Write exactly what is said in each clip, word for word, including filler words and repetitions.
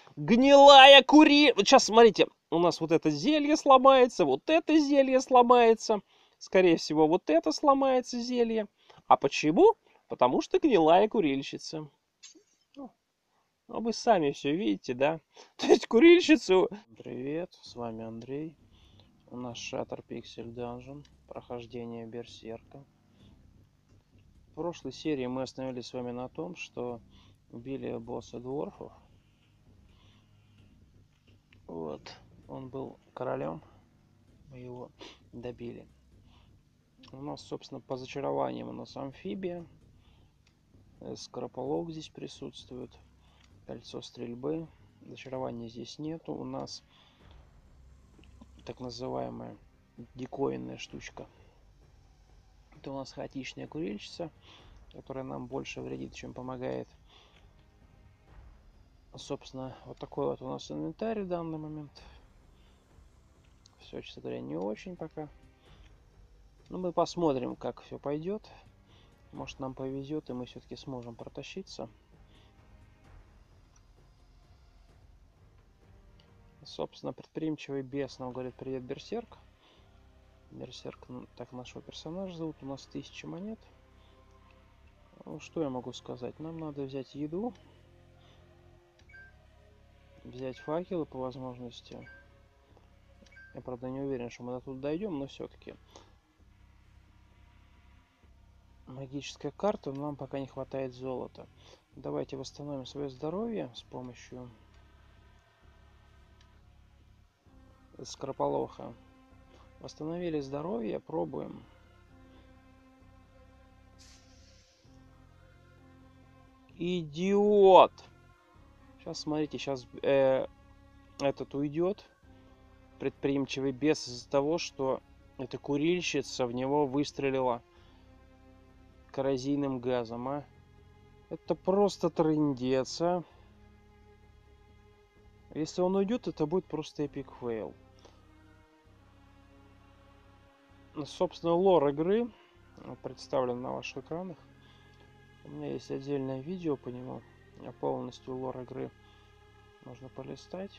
Гнилая кури... Вот сейчас, смотрите, у нас вот это зелье сломается, вот это зелье сломается. Скорее всего, вот это сломается зелье. А почему? Потому что гнилая курильщица. Ну, ну, вы сами все видите, да? То есть курильщицу... Привет, с вами Андрей. У нас Shatter Pixel Dungeon. Прохождение Берсерка. В прошлой серии мы остановились с вами на том, что убили босса дворфов. Вот. Он был королем. Мы его добили. У нас, собственно, по зачарованиям у нас амфибия. Скорополог здесь присутствует. Кольцо стрельбы. Зачарования здесь нету. У нас так называемая диковинная штучка. Это у нас хаотичная курильщица, которая нам больше вредит, чем помогает. Собственно, вот такой вот у нас инвентарь в данный момент. Все, честно говоря, не очень пока. Но мы посмотрим, как все пойдет. Может, нам повезет, и мы все-таки сможем протащиться. Собственно, предприимчивый бес нам говорит: привет, Берсерк. Берсерк, так нашего персонажа зовут. У нас тысяча монет. Ну, что я могу сказать? Нам надо взять еду. Взять факелы по возможности. Я, правда, не уверен, что мы до туда дойдем, но все-таки. Магическая карта, но нам пока не хватает золота. Давайте восстановим свое здоровье с помощью скорополоха. Восстановили здоровье, пробуем. Идиот! Сейчас, смотрите, сейчас э, этот уйдет. Предприимчивый бес из-за того, что эта курильщица в него выстрелила коррозийным газом, а. Это просто трындец, а. Если он уйдет, это будет просто эпик фейл. Собственно, лор игры представлен на ваших экранах. У меня есть отдельное видео по нему. Полностью лор игры можно полистать.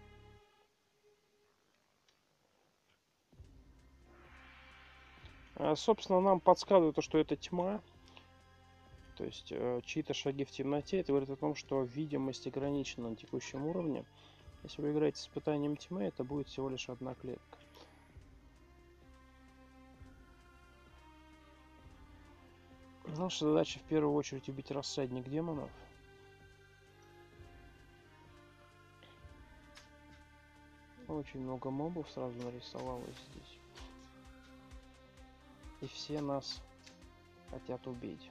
Собственно, нам подсказывают, что это тьма. То есть чьи-то шаги в темноте. Это говорит о том, что видимость ограничена на текущем уровне. Если вы играете с испытанием тьмы, это будет всего лишь одна клетка. Наша задача в первую очередь убить рассадник демонов. Очень много мобов сразу нарисовалось здесь. И все нас хотят убить.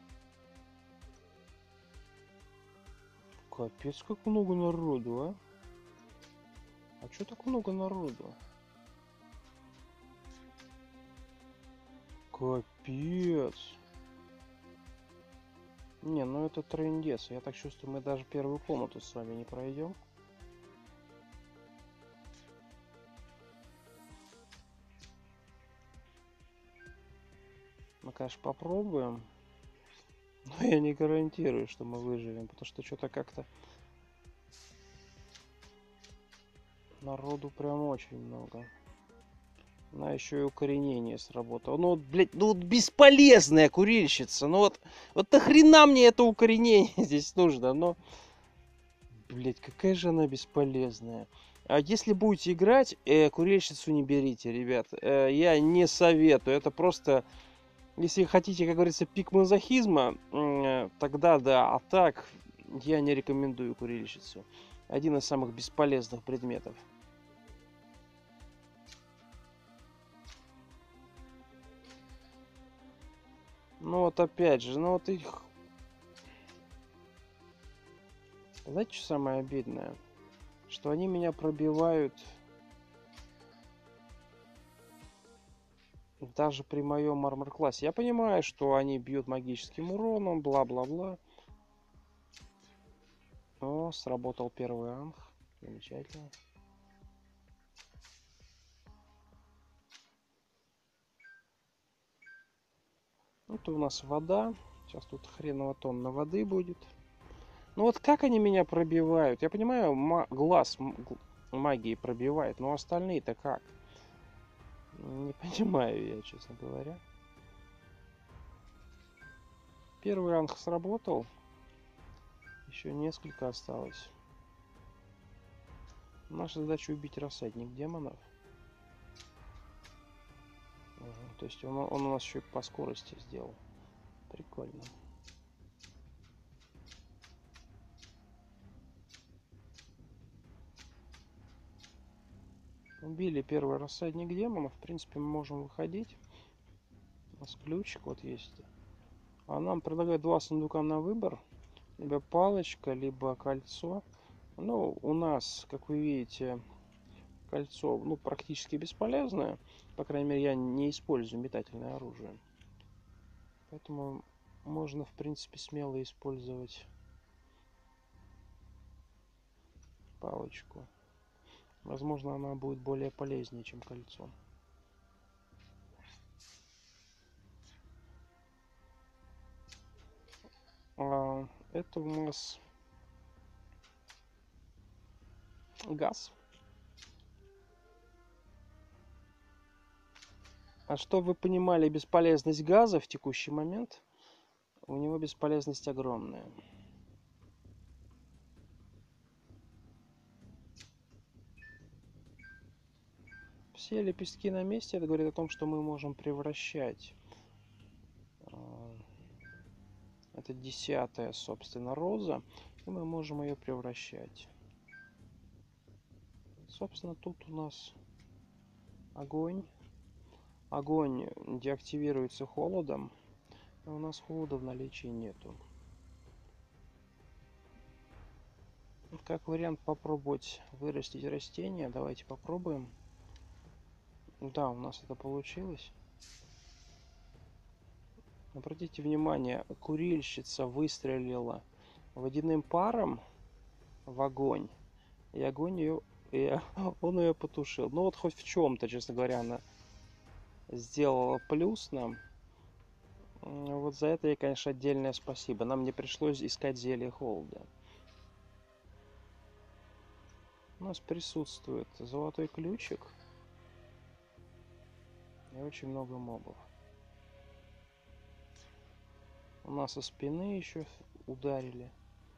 Капец, как много народу, а? А чё так много народу? Капец. Не, ну это трындец. Я так чувствую, мы даже первую комнату с вами не пройдем. Мы, конечно, попробуем. Но я не гарантирую, что мы выживем. Потому что что-то как-то... Народу прям очень много. Она еще и укоренение сработало. Ну вот, блядь, ну вот бесполезная курильщица. Ну вот, вот нахрена мне это укоренение здесь нужно? Но, блядь, какая же она бесполезная. А если будете играть, э, курильщицу не берите, ребят. Э, я не советую. Это просто, если хотите, как говорится, пик мазохизма, э, тогда да. А так, я не рекомендую курильщицу. Один из самых бесполезных предметов. Ну вот опять же, ну вот их... Знаете, что самое обидное? Что они меня пробивают даже при моем армор-классе. Я понимаю, что они бьют магическим уроном, бла-бла-бла. О, сработал первый анх. Замечательно. Вот у нас вода. Сейчас тут хреново тонна воды будет. Ну вот как они меня пробивают? Я понимаю, ма- глаз м- г- магии пробивает, но остальные-то как? Не понимаю я, честно говоря. Первый ранг сработал. Еще несколько осталось. Наша задача убить рассадник демонов. Мгм. То есть он, он у нас еще и по скорости сделал. Прикольно. Убили первый рассадник демонов. В принципе, мы можем выходить. У нас ключик вот есть. А нам предлагают два сундука на выбор. Либо палочка, либо кольцо. Ну, у нас, как вы видите, кольцо, ну, практически бесполезное. По крайней мере, я не использую метательное оружие. Поэтому можно, в принципе, смело использовать палочку. Возможно, она будет более полезнее, чем кольцо. А, это у нас газ. А что вы понимали бесполезность газа в текущий момент? У него бесполезность огромная. Все лепестки на месте. Это говорит о том, что мы можем превращать. Это десятая, собственно, роза. И мы можем ее превращать. Собственно, тут у нас огонь. Огонь деактивируется холодом. А у нас холода в наличии нету. Как вариант попробовать вырастить растение. Давайте попробуем. Да, у нас это получилось. Обратите внимание, курильщица выстрелила водяным паром в огонь. И огонь ее... И он ее потушил. Ну вот хоть в чем-то, честно говоря, она сделала плюс нам. Вот за это ей, конечно, отдельное спасибо. Нам не пришлось искать зелье холода. У нас присутствует золотой ключик и очень много мобов. У нас со спины еще ударили.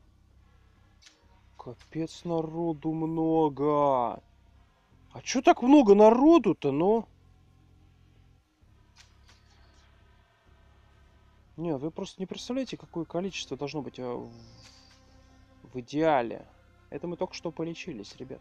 Капец, народу много. А чё так много народу-то, ну? Не, вы просто не представляете, какое количество должно быть э, в, в идеале. Это мы только что полечились, ребят.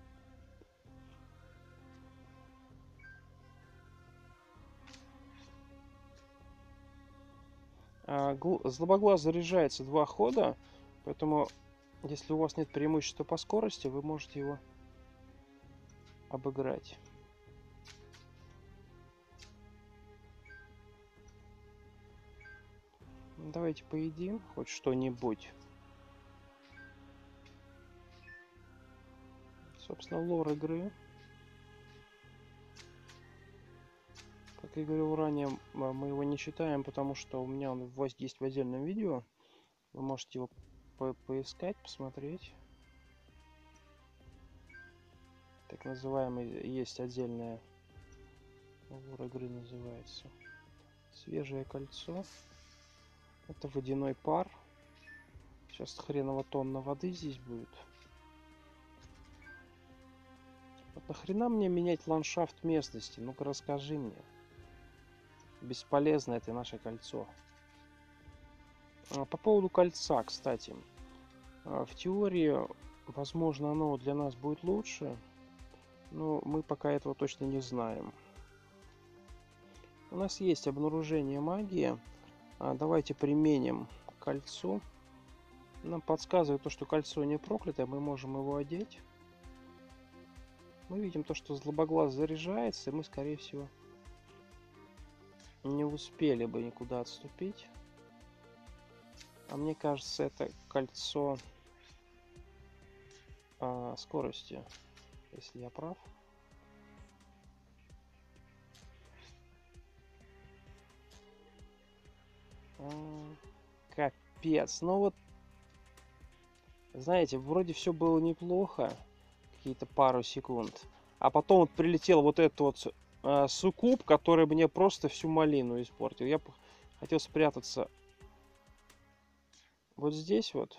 А, гл- злобоглаз заряжается два хода, поэтому если у вас нет преимущества по скорости, вы можете его обыграть. Давайте поедим хоть что-нибудь. Собственно, лор игры. Как я говорил ранее, мы его не читаем, потому что у меня он есть в отдельном видео. Вы можете его по поискать, посмотреть. Так называемый есть отдельная лор игры называется. Свежее кольцо. Это водяной пар. Сейчас хреново тонна воды здесь будет. Вот нахрена мне менять ландшафт местности? Ну-ка расскажи мне. Бесполезно это наше кольцо. По поводу кольца, кстати. В теории, возможно, оно для нас будет лучше. Но мы пока этого точно не знаем. У нас есть обнаружение магии. Давайте применим кольцо. Нам подсказывает то, что кольцо не проклятое. Мы можем его одеть. Мы видим то, что злобоглаз заряжается. И мы, скорее всего, не успели бы никуда отступить. А мне кажется, это кольцо а, скорости, если я прав. А, капец. Ну вот Знаете, вроде все было неплохо, какие-то пару секунд. А потом вот прилетел вот этот вот э, суккуб, который мне просто всю малину испортил. Я хотел спрятаться вот здесь вот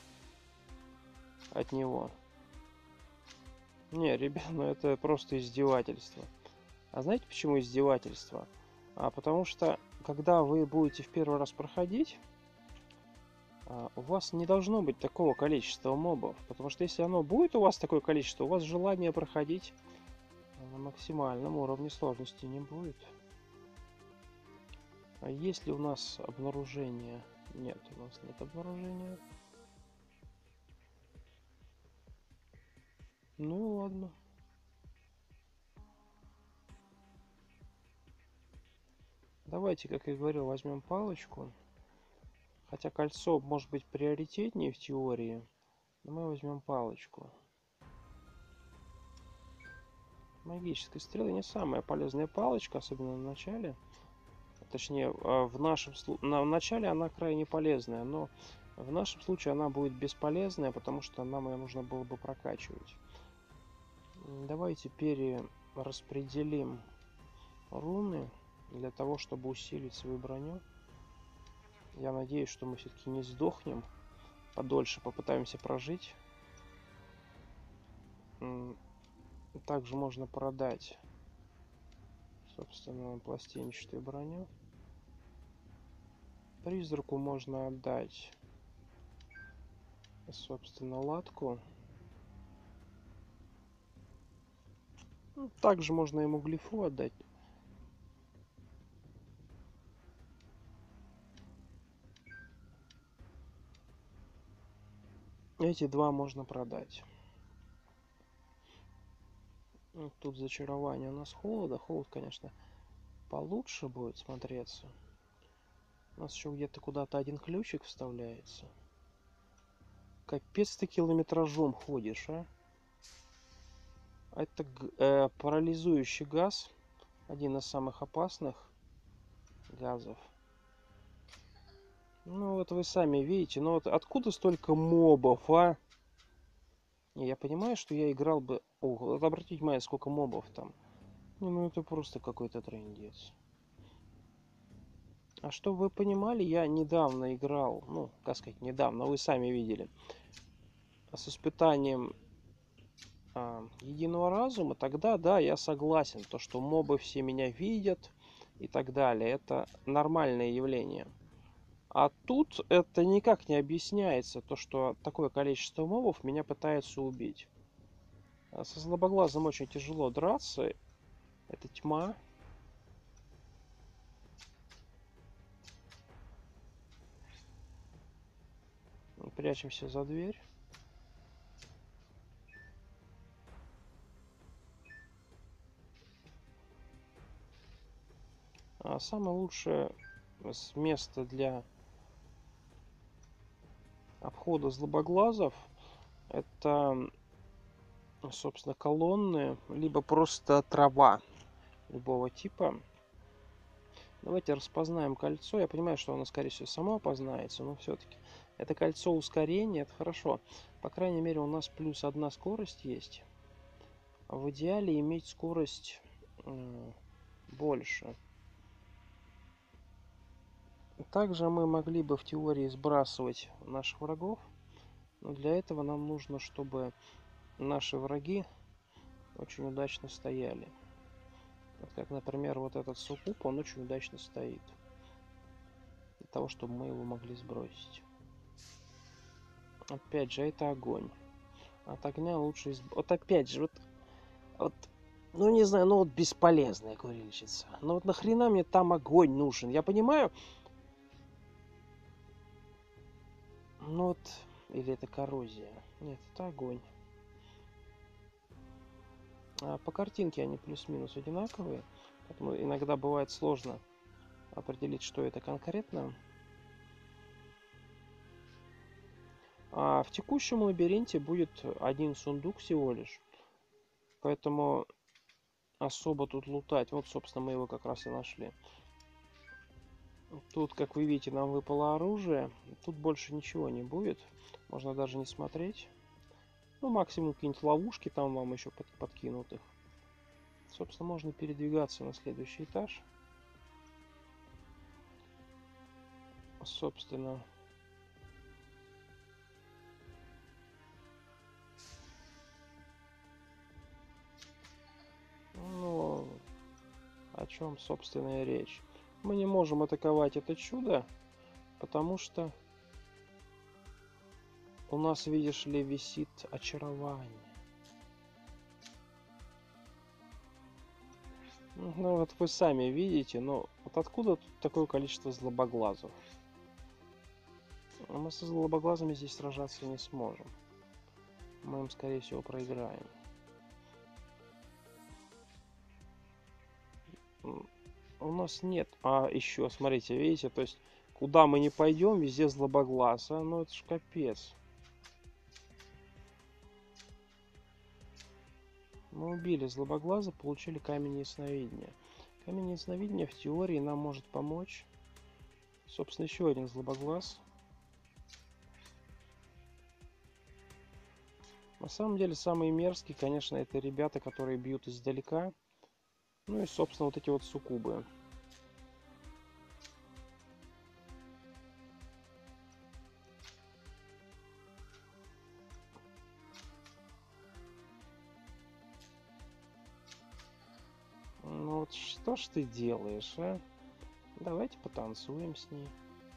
от него. Не, ребят, ну это просто издевательство. А знаете, почему издевательство? А потому что, когда вы будете в первый раз проходить, а, у вас не должно быть такого количества мобов. Потому что если оно будет у вас такое количество, у вас желание проходить на максимальном уровне сложности не будет. А есть ли у нас обнаружение? Нет, у нас нет обнаружения. Ну ладно. Давайте, как я говорил, возьмем палочку. Хотя кольцо может быть приоритетнее в теории. Но мы возьмем палочку. Магическая стрела не самая полезная палочка, особенно на начале. Точнее, в нашем случае, на начале она крайне полезная, но в нашем случае она будет бесполезная, потому что нам ее нужно было бы прокачивать. Давайте перераспределим руны для того, чтобы усилить свою броню. Я надеюсь, что мы все-таки не сдохнем. Подольше попытаемся прожить. Также можно продать, собственно, пластинчатую броню. Призраку можно отдать, собственно, латку. Также можно ему глифу отдать. Эти два можно продать. Тут зачарование у нас холода. Холод, конечно, получше будет смотреться. У нас еще где-то куда-то один ключик вставляется. Капец ты километражом ходишь, а? Это э, парализующий газ. Один из самых опасных газов. Ну вот вы сами видите. Ну вот откуда столько мобов, а? Я понимаю, что я играл бы... О, вот обратите внимание, сколько мобов там. Ну, ну это просто какой-то трындец. А что вы понимали, я недавно играл, ну, как сказать, недавно, вы сами видели, с испытанием а, единого разума. Тогда, да, я согласен, то, что мобы все меня видят и так далее, это нормальное явление. А тут это никак не объясняется, то, что такое количество мобов меня пытаются убить. Со злобоглазом очень тяжело драться, это тьма. Прячемся за дверь. А самое лучшее место для обхода злобоглазов это, собственно, колонны, либо просто трава любого типа. Давайте распознаем кольцо. Я понимаю, что оно, скорее всего, само опознается, но все-таки это кольцо ускорения, это хорошо. По крайней мере, у нас плюс одна скорость есть. А в идеале иметь скорость э, больше. Также мы могли бы в теории сбрасывать наших врагов. Но для этого нам нужно, чтобы наши враги очень удачно стояли. Вот как, например, вот этот суккуб, он очень удачно стоит. Для того, чтобы мы его могли сбросить. Опять же, это огонь. От огня лучше... Изб... Вот опять же, вот... вот ну, не знаю, ну вот бесполезная курильщица. Ну вот нахрена мне там огонь нужен? Я понимаю... Ну вот... Или это коррозия? Нет, это огонь. А по картинке они плюс-минус одинаковые. Поэтому иногда бывает сложно определить, что это конкретно. А в текущем лабиринте будет один сундук всего лишь. Поэтому особо тут лутать. Вот, собственно, мы его как раз и нашли. Тут, как вы видите, нам выпало оружие. Тут больше ничего не будет. Можно даже не смотреть. Ну, максимум какие-нибудь ловушки там вам еще под, подкинут их. Собственно, можно передвигаться на следующий этаж. Собственно... Ну, о чем, собственно, и речь. Мы не можем атаковать это чудо, потому что у нас, видишь ли, висит очарование. Ну, вот вы сами видите, но вот откуда тут такое количество злобоглазов? Мы со злобоглазами здесь сражаться не сможем. Мы им, скорее всего, проиграем. У нас нет... А, еще, смотрите, видите, то есть, куда мы не пойдем, везде злобоглаз. А, ну это ж капец. Мы убили злобоглаза, получили камень ясновидения. Камень ясновидения в теории нам может помочь. Собственно, еще один злобоглаз. На самом деле, самые мерзкие, конечно, это ребята, которые бьют издалека. Ну и, собственно, вот эти вот суккубы. Ну вот что ж ты делаешь, а? Давайте потанцуем с ней.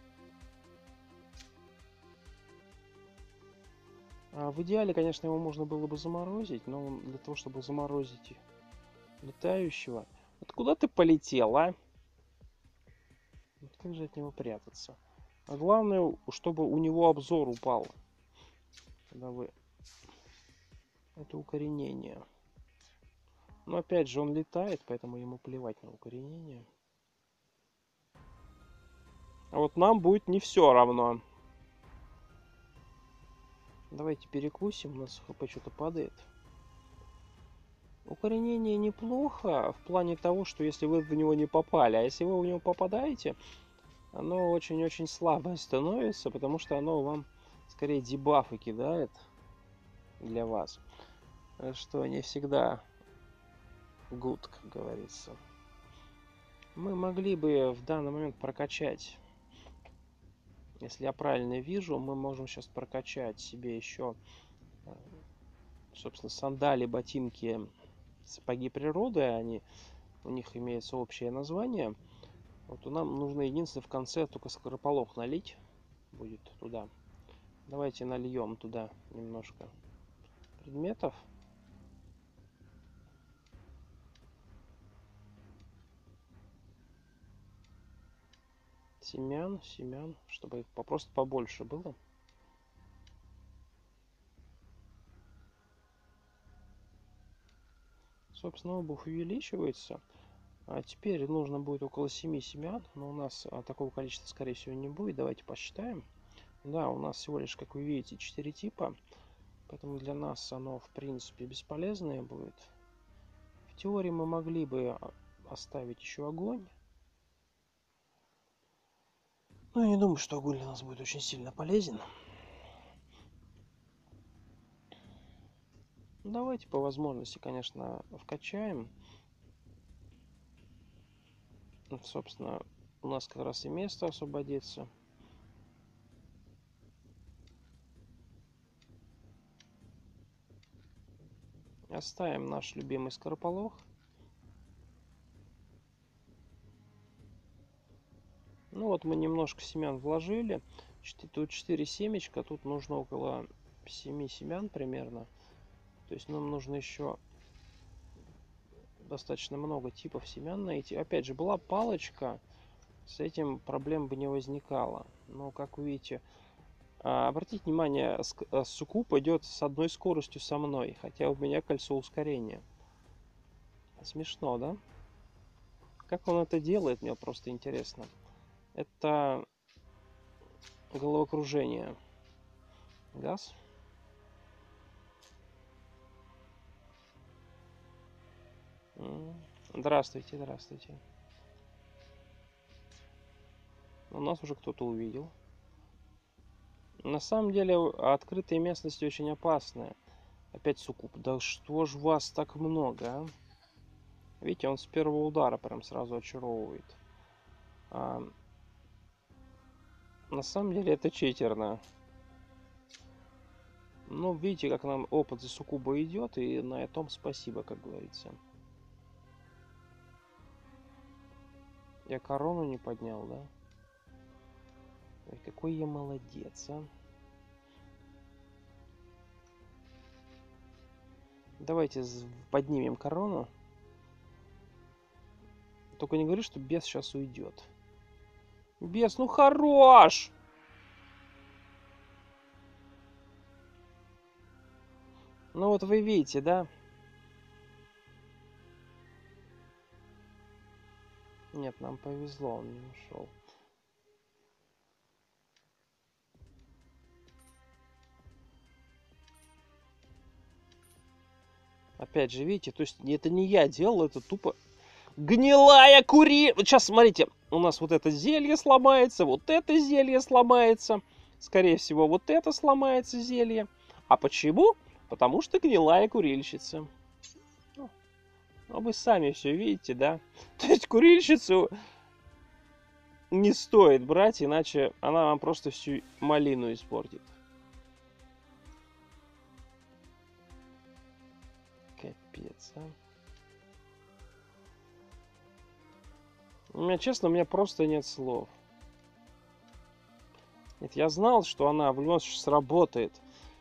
А в идеале, конечно, его можно было бы заморозить, но для того, чтобы заморозить летающего... Вот куда ты полетел, а? Вот как же от него прятаться? А главное, чтобы у него обзор упал. Когда вы... Это укоренение. Но опять же, он летает, поэтому ему плевать на укоренение. А вот нам будет не все равно. Давайте перекусим, у нас хп что-то падает. Укоренение неплохо в плане того, что если вы в него не попали, а если вы в него попадаете, оно очень-очень слабое становится, потому что оно вам скорее дебафы кидает для вас. Что не всегда good, как говорится. Мы могли бы в данный момент прокачать, если я правильно вижу, мы можем сейчас прокачать себе еще, собственно, сандали, ботинки, сапоги природы. Они, у них имеется общее название. Вот нам нужно единственное в конце только скорополох налить будет туда. Давайте нальем туда немножко предметов. Семян, семян, чтобы их просто побольше было. Собственно, обувь увеличивается. А теперь нужно будет около семи семян, но у нас а, такого количества, скорее всего, не будет. Давайте посчитаем. Да, у нас всего лишь, как вы видите, четыре типа. Поэтому для нас оно, в принципе, бесполезное будет. В теории мы могли бы оставить еще огонь. Но я не думаю, что огонь для нас будет очень сильно полезен. Давайте по возможности, конечно, вкачаем. Собственно, у нас как раз и место освободится. Оставим наш любимый скорополох. Ну вот мы немножко семян вложили. Тут четыре семечка, тут нужно около семи семян примерно. То есть нам нужно еще достаточно много типов семян найти. Опять же, была палочка, с этим проблем бы не возникало. Но, как вы видите, обратите внимание, суккуб идет с одной скоростью со мной, хотя у меня кольцо ускорения. Смешно, да? Как он это делает, мне просто интересно. Это головокружение. Газ. Здравствуйте, здравствуйте. У нас уже кто-то увидел. На самом деле, открытые местности очень опасные. Опять суккуб. Да что ж вас так много, а? Видите, он с первого удара прям сразу очаровывает. А, на самом деле это читерно. Ну, видите, как нам опыт за суккуба идет, и на этом спасибо, как говорится. Я корону не поднял, да? Ой, какой я молодец, а. Давайте поднимем корону. Только не говори, что бес сейчас уйдет. Бес, ну хорош! Ну вот вы видите, да? Нет, нам повезло, он не ушел. Опять же, видите, то есть это не я делал, это тупо гнилая кури... Вот сейчас, смотрите, у нас вот это зелье сломается, вот это зелье сломается. Скорее всего, вот это сломается зелье. А почему? Потому что гнилая курильщица. Ну, вы сами все видите, да? То есть курильщицу не стоит брать, иначе она вам просто всю малину испортит. Капец, а. У меня, честно, у меня просто нет слов. Нет, я знал, что она в любом случае сработает.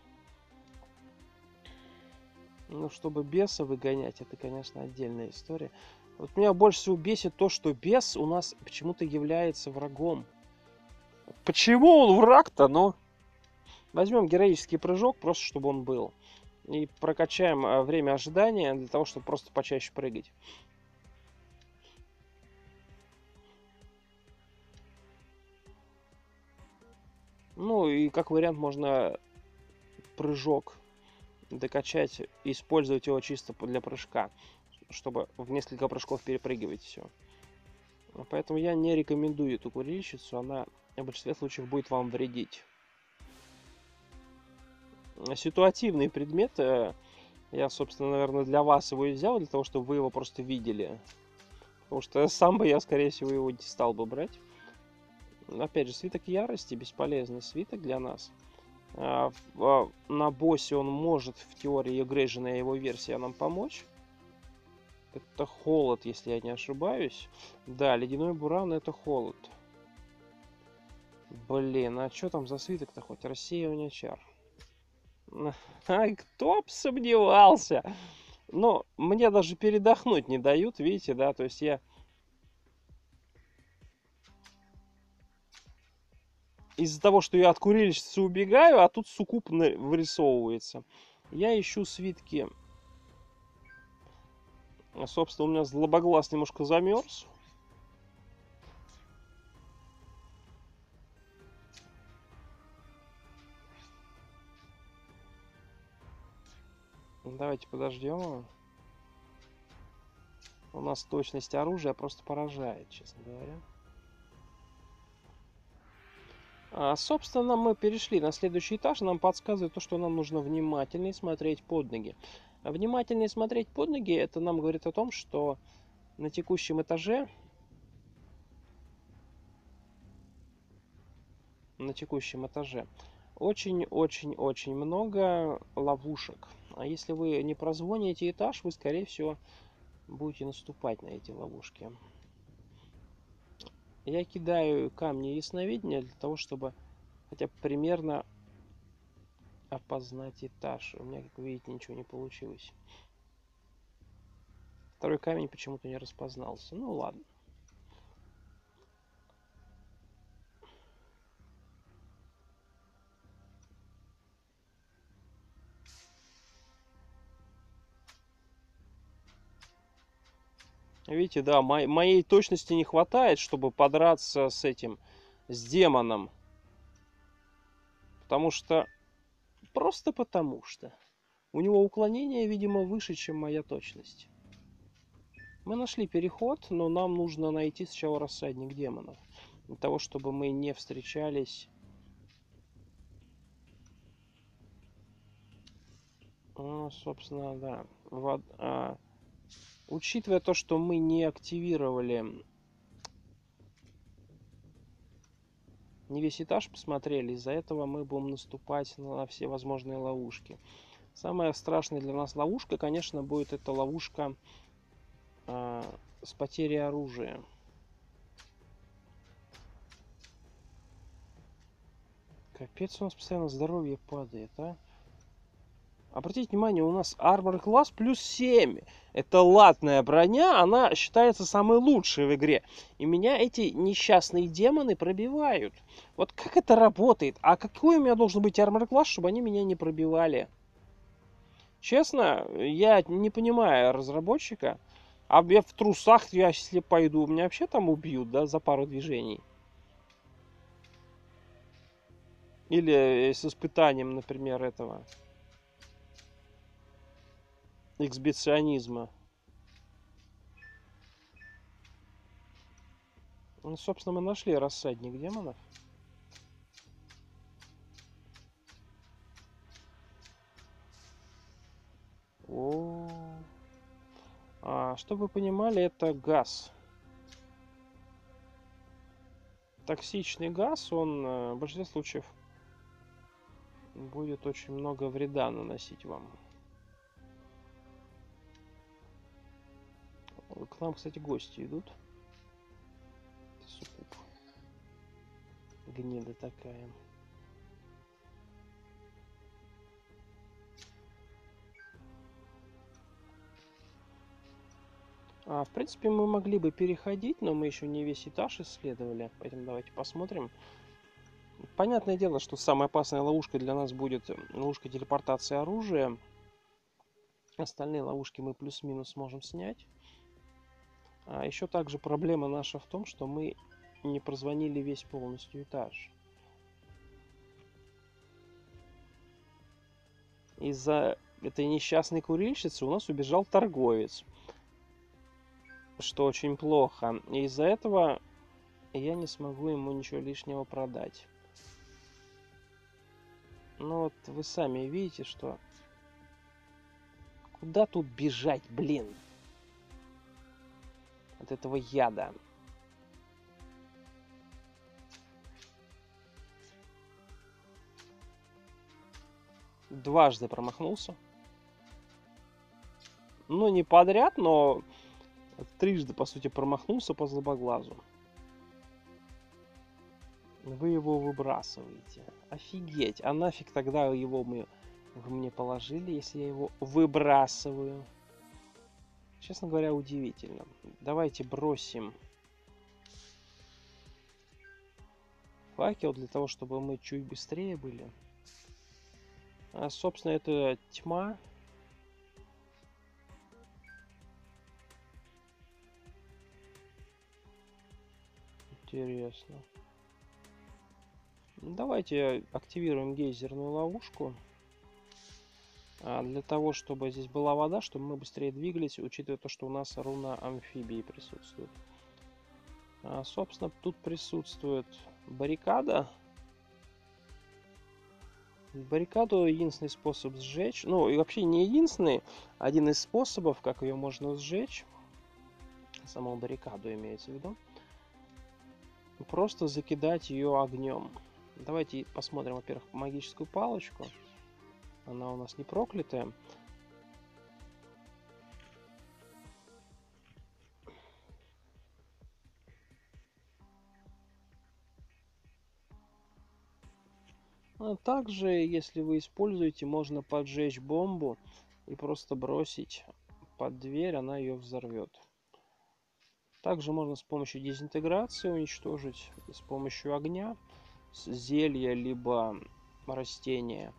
Но чтобы беса выгонять, это, конечно, отдельная история. Вот меня больше всего бесит то, что бес у нас почему-то является врагом. Почему он враг-то, ну? Возьмем героический прыжок, просто чтобы он был. И прокачаем время ожидания для того, чтобы просто почаще прыгать. Ну и как вариант можно прыжок докачать и использовать его чисто для прыжка, чтобы в несколько прыжков перепрыгивать все. Поэтому я не рекомендую эту курильщицу, она в большинстве случаев будет вам вредить. Ситуативный предмет, я, собственно, наверное, для вас его и взял, для того, чтобы вы его просто видели. Потому что сам бы я, скорее всего, его не стал бы брать. Опять же, свиток ярости, бесполезный свиток для нас. На боссе он может, в теории, игрейженная его версия, нам помочь. Это холод, если я не ошибаюсь. Да, ледяной буран — это холод. Блин, а что там за свиток-то хоть? Рассеивание чар. Ай, кто б сомневался. Но мне даже передохнуть не дают, видите, да? То есть я... Из-за того, что я от курильщицы убегаю, а тут суккуб вырисовывается. Я ищу свитки. Собственно, у меня злобоглаз немножко замерз. Давайте подождем. У нас точность оружия просто поражает, честно говоря. А, собственно, мы перешли на следующий этаж. Нам подсказывает то, что нам нужно внимательнее смотреть под ноги. А внимательнее смотреть под ноги, это нам говорит о том, что на текущем этаже... На текущем этаже очень-очень-очень много ловушек. А если вы не прозвоните этаж, вы, скорее всего, будете наступать на эти ловушки. Я кидаю камни ясновидения для того, чтобы хотя бы примерно опознать этаж. У меня, как вы видите, ничего не получилось. Второй камень почему-то не распознался. Ну ладно. Видите, да, мо моей точности не хватает, чтобы подраться с этим, с демоном. Потому что... Просто потому что. У него уклонение, видимо, выше, чем моя точность. Мы нашли переход, но нам нужно найти сначала рассадник демонов. Для того, чтобы мы не встречались. Ну, собственно, да. Вот, а, учитывая то, что мы не активировали, не весь этаж посмотрели, из-за этого мы будем наступать на все возможные ловушки. Самая страшная для нас ловушка, конечно, будет эта ловушка а, с потерей оружия. Капец, у нас постоянно здоровье падает, а? Обратите внимание, у нас Armor класс плюс семь. Это латная броня, она считается самой лучшей в игре. И меня эти несчастные демоны пробивают. Вот как это работает? А какой у меня должен быть Armor класс, чтобы они меня не пробивали? Честно, я не понимаю разработчика. А я в трусах, я если пойду, меня вообще там убьют, да, за пару движений. Или с испытанием, например, этого эксбиционизма. Ну, собственно, мы нашли рассадник демонов. О, а, чтобы вы понимали, это газ. Токсичный газ, он в большинстве случаев будет очень много вреда наносить вам. К нам, кстати, гости идут. Суккуб. Гнида такая. А, в принципе, мы могли бы переходить, но мы еще не весь этаж исследовали. Поэтому давайте посмотрим. Понятное дело, что самая опасная ловушка для нас будет ловушка телепортации оружия. Остальные ловушки мы плюс-минус можем снять. А еще также проблема наша в том, что мы не прозвонили весь полностью этаж. Из-за этой несчастной курильщицы у нас убежал торговец. Что очень плохо. И из-за этого я не смогу ему ничего лишнего продать. Ну вот вы сами видите, что... Куда тут бежать, блин? От этого яда. Дважды промахнулся. Ну, не подряд, но трижды, по сути, промахнулся по злобоглазу. Вы его выбрасываете. Офигеть. А нафиг тогда его мы, вы мне положили, если я его выбрасываю? Честно говоря, удивительно. Давайте бросим факел для того, чтобы мы чуть быстрее были. А, собственно, это тьма. Интересно. Давайте активируем гейзерную ловушку. А для того, чтобы здесь была вода, чтобы мы быстрее двигались, учитывая то, что у нас руна амфибии присутствует. А, собственно, тут присутствует баррикада. Баррикаду единственный способ сжечь. Ну, и вообще не единственный. Один из способов, как ее можно сжечь. Саму баррикаду имеется в виду. Просто закидать ее огнем. Давайте посмотрим, во-первых, магическую палочку. Она у нас не проклятая. А также, если вы используете, можно поджечь бомбу и просто бросить под дверь, она ее взорвет. Также можно с помощью дезинтеграции уничтожить с помощью огня, зелья, либо растения.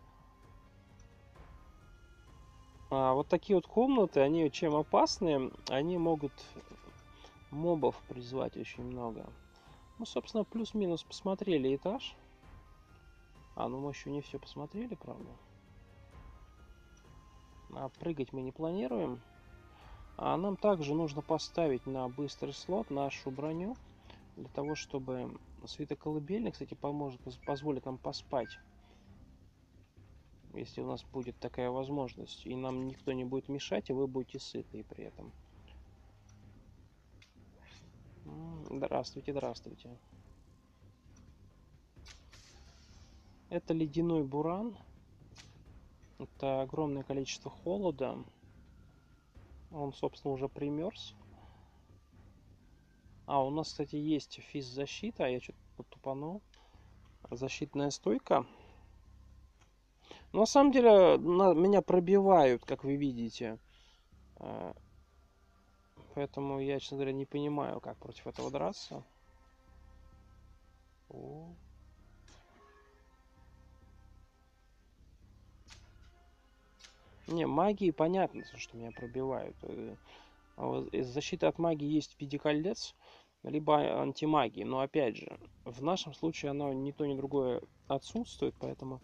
А вот такие вот комнаты, они чем опасны? Они могут мобов призвать очень много. Ну, собственно, плюс-минус посмотрели этаж. А, ну мы еще не все посмотрели, правда. А прыгать мы не планируем. А нам также нужно поставить на быстрый слот нашу броню. Для того, чтобы свиток колыбельный, кстати, поможет, позволит нам поспать. Если у нас будет такая возможность. И нам никто не будет мешать, и вы будете сыты при этом. Здравствуйте, здравствуйте. Это ледяной буран. Это огромное количество холода. Он, собственно, уже примерз. А, у нас, кстати, есть физзащита. Я что-то потупанул. Защитная стойка. Но на самом деле на, меня пробивают, как вы видите. Поэтому я, честно говоря, не понимаю, как против этого драться. О. Не, магии понятно, что меня пробивают. Защита от магии есть в виде колец, либо антимагии. Но опять же, в нашем случае оно ни то, ни другое отсутствует, поэтому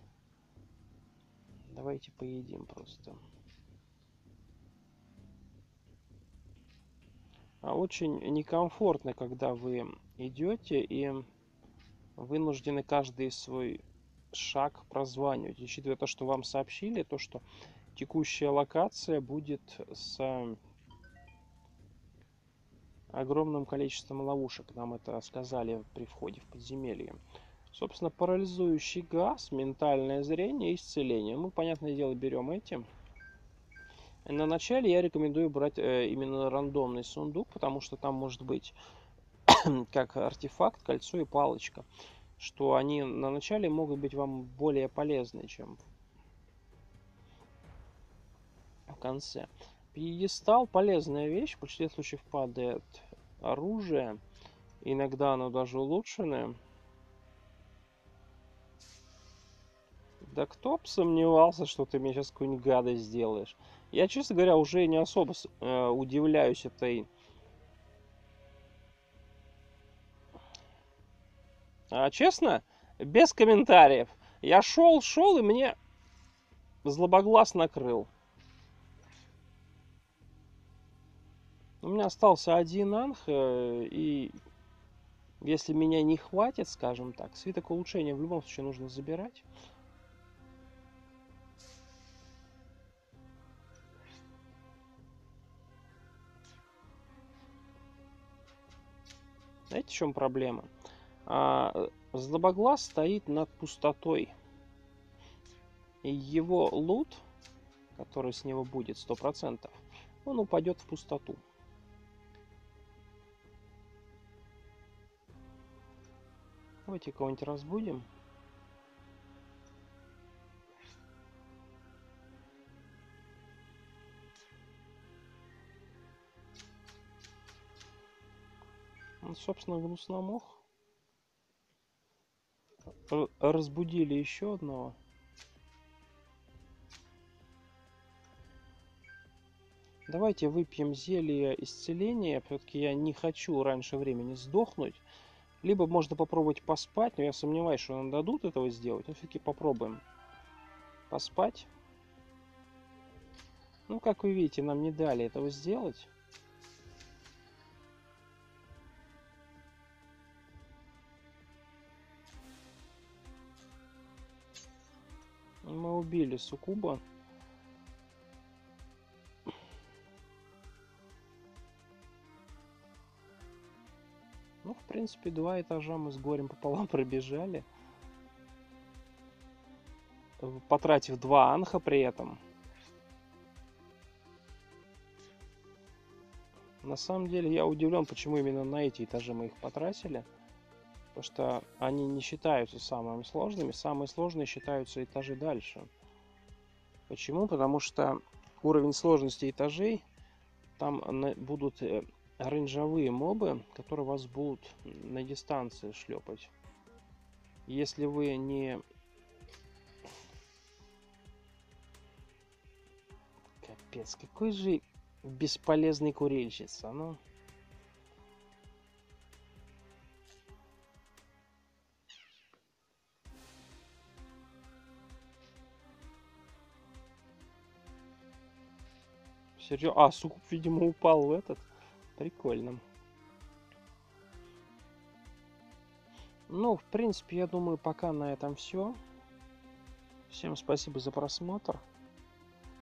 давайте поедим просто. Очень некомфортно, когда вы идете и вынуждены каждый свой шаг прозванивать, учитывая то, что вам сообщили, то, что текущая локация будет с огромным количеством ловушек. Нам это сказали при входе в подземелье. Собственно, парализующий газ, ментальное зрение и исцеление. Мы, понятное дело, берем эти. На начале я рекомендую брать э, именно рандомный сундук, потому что там может быть как артефакт, кольцо и палочка. Что они на начале могут быть вам более полезны, чем в конце. Пьедестал — полезная вещь. В большинстве случаев падает оружие. Иногда оно даже улучшенное. Да кто бы сомневался, что ты мне сейчас какую-нибудь гадость сделаешь. Я, честно говоря, уже не особо э, удивляюсь этой... А, честно, без комментариев. Я шел, шел, и мне злобоглаз накрыл. У меня остался один анх, э, и если меня не хватит, скажем так, свиток улучшения в любом случае нужно забирать. Знаете, в чем проблема? А, злобоглаз стоит над пустотой. И его лут, который с него будет сто процентов, он упадет в пустоту. Давайте кого-нибудь разбудим. Ну, собственно, гнусномох. Разбудили еще одного. Давайте выпьем зелье исцеления. Все-таки я не хочу раньше времени сдохнуть. Либо можно попробовать поспать, но я сомневаюсь, что нам дадут этого сделать. Но все-таки попробуем поспать. Ну, как вы видите, нам не дали этого сделать. Мы убили суккуба. Ну, в принципе, два этажа мы с горем пополам пробежали. Потратив два анха при этом. На самом деле я удивлен, почему именно на эти этажи мы их потратили. Потому что они не считаются самыми сложными. Самые сложные считаются этажи дальше. Почему? Потому что уровень сложности этажей, там будут оранжевые мобы, которые вас будут на дистанции шлепать. Если вы не... Капец, какой же бесполезный курильщица, ну... Серьезно? А, суккуб, видимо, упал в этот. Прикольно. Ну, в принципе, я думаю, пока на этом все. Всем спасибо за просмотр.